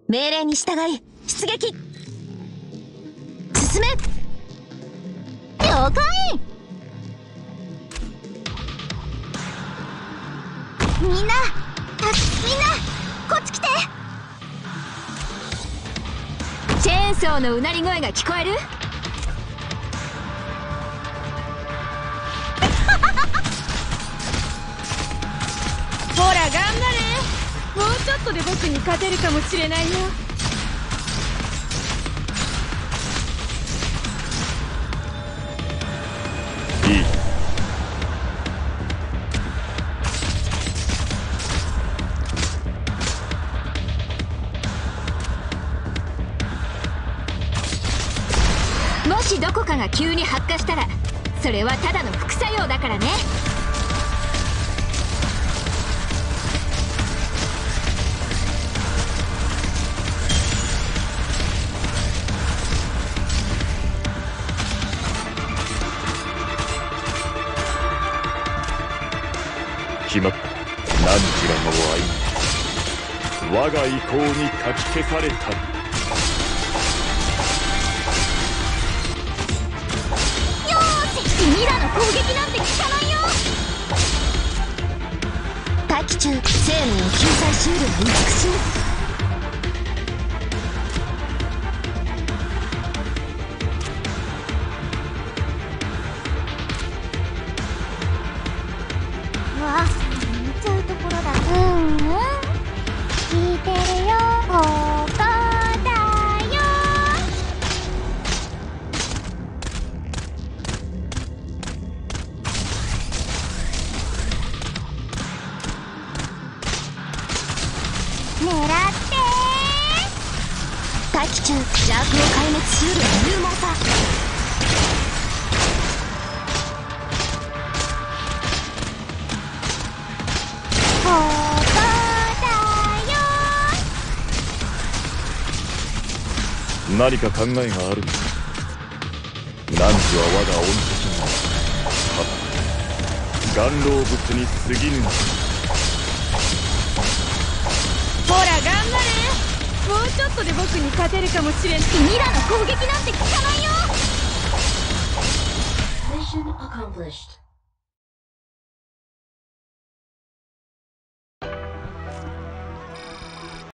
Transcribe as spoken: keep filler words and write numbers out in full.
命令に従い出撃。進め。了解。みんな、あ、みんなこっち来て。 チェーンソーのうなり声が聞こえる？ほら頑張れ。もうちょっとで僕に勝てるかもしれないよ。 いい。 もしどこかが急に発火したらそれはただの副作用だからね。 決まった。何時らの愛我が意向にかき消されたり。 よーし、ミラの攻撃なんて効かないよ。待機中、生命を救済シールが美しい。わ、寝ちゃうところだ。うんうん、聞いてるよ。ここだよ。狙ってー。待機中、邪悪を壊滅シールが入門さ。ここだよ。 何か考えがあるのか。何時は我が恩敵なただ顔老物に過ぎぬ。 ほら頑張れ。もうちょっとで僕に勝てるかもしれん。 ミラの攻撃なんて効かないよ。 Mission accomplished.